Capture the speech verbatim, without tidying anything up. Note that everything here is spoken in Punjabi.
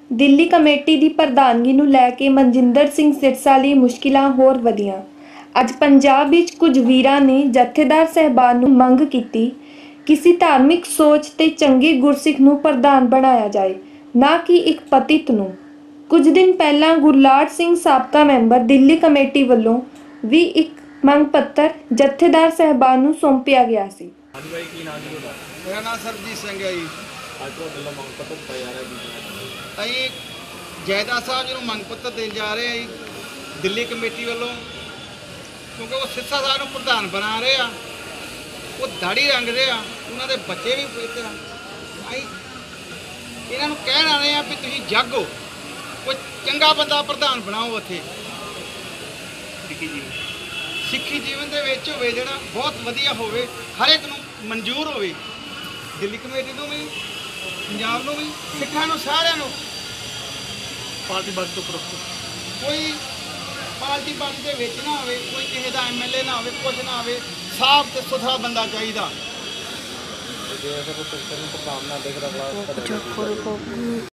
ਦਿੱਲੀ ਕਮੇਟੀ ਦੀ ਪ੍ਰਧਾਨਗੀ ਨੂੰ ਲੈ ਕੇ ਮਨਜਿੰਦਰ ਸਿੰਘ ਸਿਰਸਾ ਲਈ ਮੁਸ਼ਕਿਲਾਂ ਹੋਰ ਵਧੀਆਂ। ਅੱਜ ਪੰਜਾਬ ਵਿੱਚ ਕੁਝ ਵੀਰਾਂ ਨੇ ਜਥੇਦਾਰ ਸਾਹਿਬਾਨ ਨੂੰ ਮੰਗ ਕੀਤੀ ਕਿਸੇ ਧਾਰਮਿਕ ਸੋਚ ਤੇ ਚੰਗੇ ਗੁਰਸਿੱਖ ਨੂੰ ਪ੍ਰਧਾਨ ਬਣਾਇਆ ਜਾਏ, ਨਾ ਕਿ ਇੱਕ ਪਤਿਤ ਨੂੰ। ਕੁਝ ਦਿਨ ਪਹਿਲਾਂ ਗੁਰਲਾਟ ਸਿੰਘ ਸਾਬਕਾ ਮੈਂਬਰ ਦਿੱਲੀ ਕਮੇਟੀ ਵੱਲੋਂ ਵੀ ਇੱਕ ਮੰਗ ਪੱਤਰ ਜਥੇਦਾਰ ਸਾਹਿਬਾਨ ਨੂੰ ਸੌਂਪਿਆ ਗਿਆ ਸੀ। ਹਾਂਜੀ ਭਾਈ, ਕੀ ਨਾਮ ਜੀ ਤੁਹਾਡਾ? मेरा नाम सरजीत सिंह है जी। ਅੱਜ ਤੁਹਾਡੇ ਵੱਲੋਂ ਮੰਗ ਪੱਤਰ ਦਿੱਤਾ ਜਾ ਰਿਹਾ ਜੀ। ਅਸੀਂ ਜੈਦਾਰ ਸਾਹਿਬ ਜੀ ਨੂੰ ਮੰਗ ਪੱਤਰ ਦੇਣ ਜਾ ਰਹੇ ਹਾਂ ਜੀ ਦਿੱਲੀ ਕਮੇਟੀ ਵੱਲੋਂ, ਕਿਉਂਕਿ ਉਹ ਸਿਰਸਾ ਸਾਹਿਬ ਨੂੰ ਪ੍ਰਧਾਨ ਬਣਾ ਰਹੇ ਆ। ਉਹ ਦਾੜੀ ਰੰਗਦੇ ਆ, ਉਹਨਾਂ ਦੇ ਬੱਚੇ ਵੀ ਪੁੱਤ ਆ। ਅਸੀਂ ਇਹਨਾਂ ਨੂੰ ਕਹਿਣ ਆਏ ਆ ਵੀ ਤੁਸੀਂ ਜਾਗੋ, ਕੋਈ ਚੰਗਾ ਬੰਦਾ ਪ੍ਰਧਾਨ ਬਣਾਓ। ਉੱਥੇ ਸਿੱਖੀ ਜੀ ਸਿੱਖੀ ਜੀਵਨ ਦੇ ਵਿੱਚ ਹੋਵੇ, ਜਿਹੜਾ ਬਹੁਤ ਵਧੀਆ ਹੋਵੇ, ਹਰ ਇੱਕ ਨੂੰ ਮਨਜ਼ੂਰ ਹੋਵੇ। ਦਿੱਲੀ ਕਮੇਟੀ ਨੂੰ ਵੀ, ਪੰਜਾਬ ਨੂੰ ਵੀ, ਸਿੱਖਾਂ ਨੂੰ, ਸਾਰਿਆਂ ਨੂੰ। ਪਾਰਟੀ ਬਸ ਤੋਂ ਉੱਪਰ ਕੋਈ ਪਾਰਟੀ ਬਾਜੀ ਦੇ ਵਿੱਚ ਨਾ ਹੋਵੇ, ਕੋਈ ਕਿਸੇ ਦਾ ਐਮ ਐਲ ਏ ਨਾ ਹੋਵੇ, ਕੁਝ ਨਾ ਹੋਵੇ, ਸਾਫ਼ ਤੇ ਸੁਥਰਾ ਬੰਦਾ ਚਾਹੀਦਾ। ਜੇ ਅਸਰ ਕੋਈ ਸਿਸਟਮ ਨੂੰ ਪ੍ਰਧਾਨ ਨਾ ਦੇਖ ਰਿਹਾ